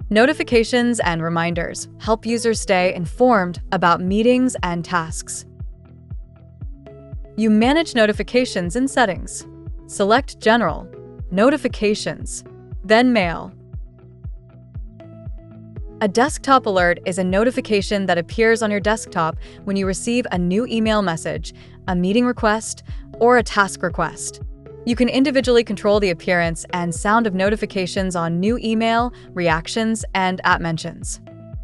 Notifications and reminders help users stay informed about meetings and tasks. You manage notifications in Settings. Select General, Notifications, then Mail. A desktop alert is a notification that appears on your desktop when you receive a new email message, a meeting request, or a task request. You can individually control the appearance and sound of notifications on new email, reactions, and app mentions.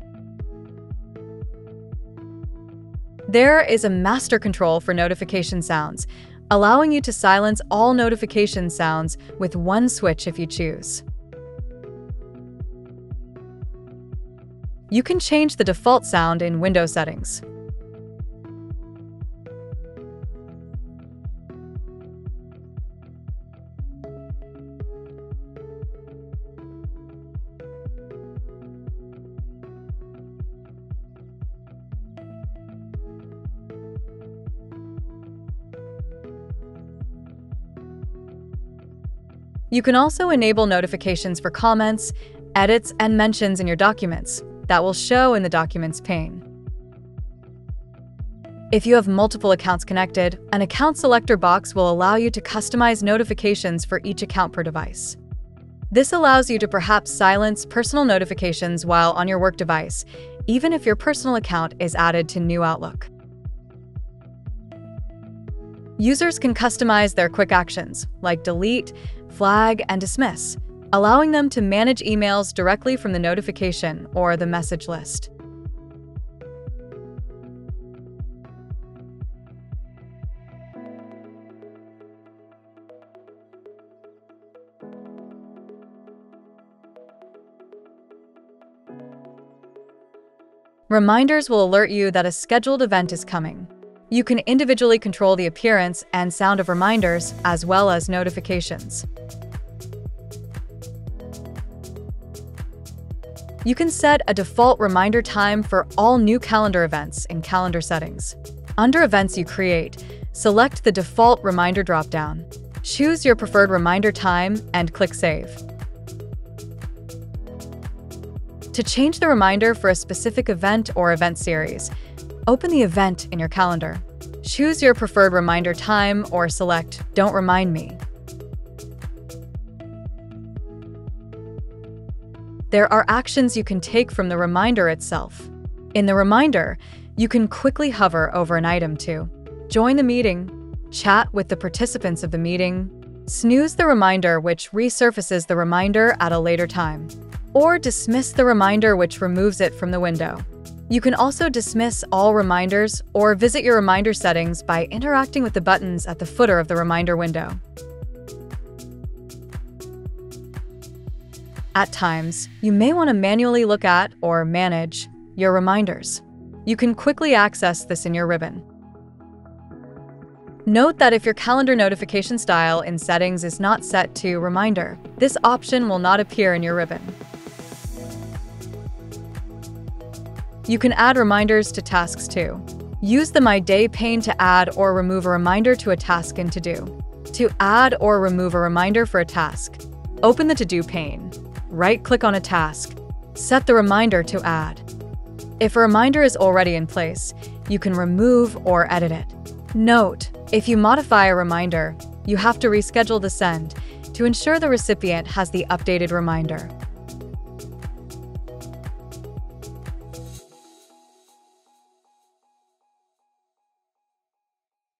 There is a master control for notification sounds, allowing you to silence all notification sounds with one switch if you choose. You can change the default sound in Windows settings. You can also enable notifications for comments, edits, and mentions in your documents that will show in the Documents pane. If you have multiple accounts connected, an account selector box will allow you to customize notifications for each account per device. This allows you to perhaps silence personal notifications while on your work device, even if your personal account is added to New Outlook. Users can customize their quick actions, like delete, flag, and dismiss, allowing them to manage emails directly from the notification or the message list. Reminders will alert you that a scheduled event is coming. You can individually control the appearance and sound of reminders as well as notifications. You can set a default reminder time for all new calendar events in Calendar settings. Under Events you create, select the default reminder dropdown. Choose your preferred reminder time and click Save. To change the reminder for a specific event or event series, open the event in your calendar. Choose your preferred reminder time or select Don't Remind Me. There are actions you can take from the reminder itself. In the reminder, you can quickly hover over an item to join the meeting, chat with the participants of the meeting, snooze the reminder which resurfaces the reminder at a later time, or dismiss the reminder which removes it from the window. You can also dismiss all reminders or visit your reminder settings by interacting with the buttons at the footer of the reminder window. At times, you may want to manually look at or manage your reminders. You can quickly access this in your ribbon. Note that if your calendar notification style in settings is not set to Reminder, this option will not appear in your ribbon. You can add reminders to tasks too. Use the My Day pane to add or remove a reminder to a task in To Do. To add or remove a reminder for a task, open the To Do pane. Right-click on a task. Set the reminder to add. If a reminder is already in place, you can remove or edit it. Note, if you modify a reminder, you have to reschedule the send to ensure the recipient has the updated reminder.